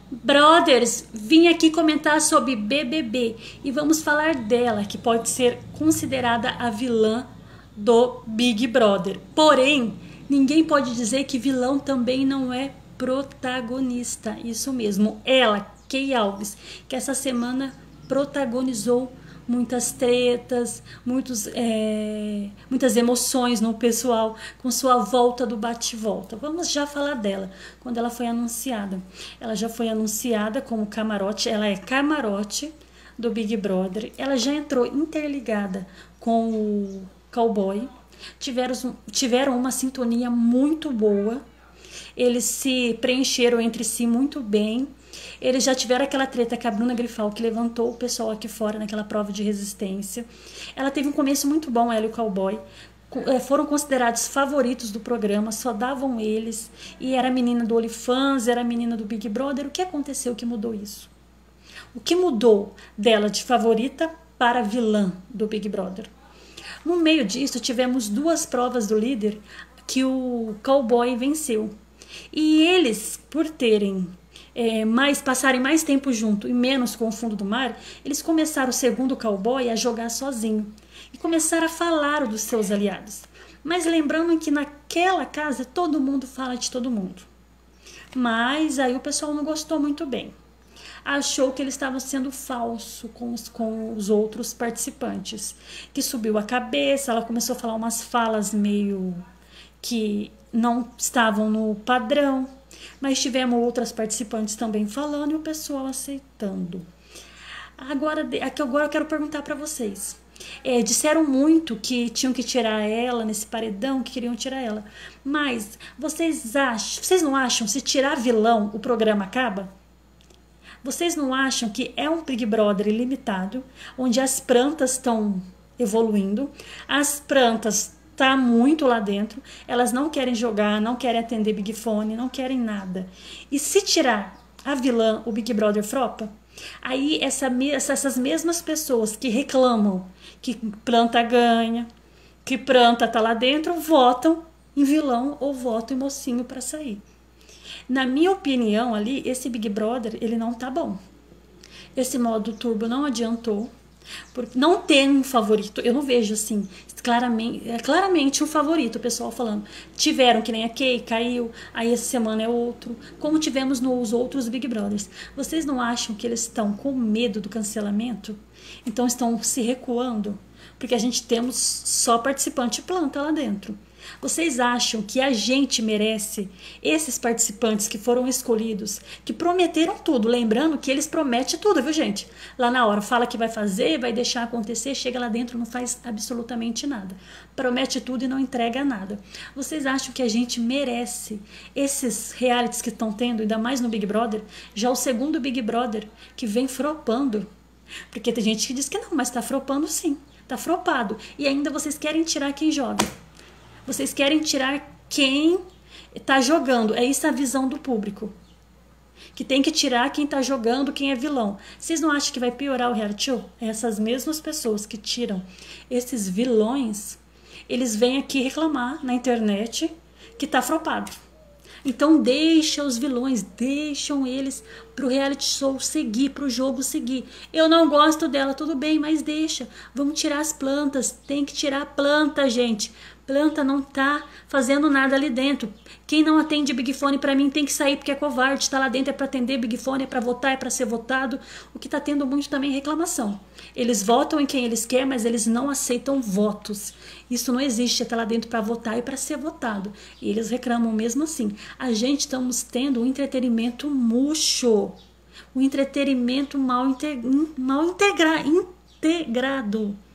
Brothers, vim aqui comentar sobre BBB e vamos falar dela, que pode ser considerada a vilã do Big Brother. Porém, ninguém pode dizer que vilão também não é protagonista. Isso mesmo, ela, Kay Alves, que essa semana protagonizou muitas tretas, muitas emoções no pessoal com sua volta do bate-volta. Vamos já falar dela, quando ela foi anunciada. Ela já foi anunciada como camarote, ela é camarote do Big Brother. Ela já entrou interligada com o Cowboy. Tiveram uma sintonia muito boa. Eles se preencheram entre si muito bem. Eles já tiveram aquela treta com a Bruna Grifal, que levantou o pessoal aqui fora naquela prova de resistência. Ela teve um começo muito bom, ela e o Cowboy. Foram considerados favoritos do programa, só davam eles. E era a menina do OnlyFans, era a menina do Big Brother. O que aconteceu que mudou isso? O que mudou dela de favorita para vilã do Big Brother? No meio disso, tivemos duas provas do líder que o Cowboy venceu. E eles, por terem passarem mais tempo junto e menos com o fundo do mar, eles começaram, segundo o Cowboy, a jogar sozinho e começaram a falar dos seus aliados. Mas lembrando que naquela casa todo mundo fala de todo mundo. Mas aí o pessoal não gostou muito bem. Achou que ele estava sendo falso com os outros participantes. Que subiu a cabeça, ela começou a falar umas falas meio que não estavam no padrão. Mas tivemos outras participantes também falando e o pessoal aceitando. Agora eu quero perguntar para vocês. Disseram muito que tinham que tirar ela nesse paredão, que queriam tirar ela. Mas vocês não acham, se tirar vilão, o programa acaba? Vocês não acham que é um Big Brother ilimitado, onde as plantas estão evoluindo, as plantas tá muito lá dentro, elas não querem jogar, não querem atender Big Fone, não querem nada. E se tirar a vilã, o Big Brother flopa, aí essas mesmas pessoas que reclamam que planta ganha, que planta tá lá dentro, votam em vilão ou votam em mocinho para sair. Na minha opinião ali, esse Big Brother, ele não tá bom. Esse modo turbo não adiantou. Porque não tem um favorito, eu não vejo assim claramente um favorito, o pessoal falando, tiveram que nem a Kay, caiu, aí essa semana é outro, como tivemos nos outros Big Brothers. Vocês não acham que eles estão com medo do cancelamento? Então estão se recuando? Porque a gente temos só participante planta lá dentro. Vocês acham que a gente merece esses participantes que foram escolhidos, que prometeram tudo? Lembrando que eles prometem tudo, viu, gente? Lá na hora, fala que vai fazer, vai deixar acontecer, chega lá dentro, não faz absolutamente nada. Promete tudo e não entrega nada. Vocês acham que a gente merece esses realities que estão tendo, ainda mais no Big Brother? Já o segundo Big Brother que vem flopando. Porque tem gente que diz que não, mas tá flopando sim. Tá flopado. E ainda vocês querem tirar quem joga. Vocês querem tirar quem está jogando. É isso a visão do público. Que tem que tirar quem está jogando, quem é vilão. Vocês não acham que vai piorar o reality show? Essas mesmas pessoas que tiram esses vilões, eles vêm aqui reclamar na internet que está flopado. Então deixa os vilões, deixam eles pro reality show seguir, pro jogo seguir. Eu não gosto dela, tudo bem, mas deixa. Vamos tirar as plantas, tem que tirar a planta, gente. Planta não tá fazendo nada ali dentro. Quem não atende Big Fone pra mim tem que sair porque é covarde. Tá lá dentro é pra atender Big Fone, é pra votar, é pra ser votado. O que tá tendo muito também é reclamação. Eles votam em quem eles querem, mas eles não aceitam votos. Isso não existe, é tá lá dentro pra votar e pra ser votado. E eles reclamam mesmo assim. A gente estamos tendo um entretenimento murcho. Um entretenimento mal integrado.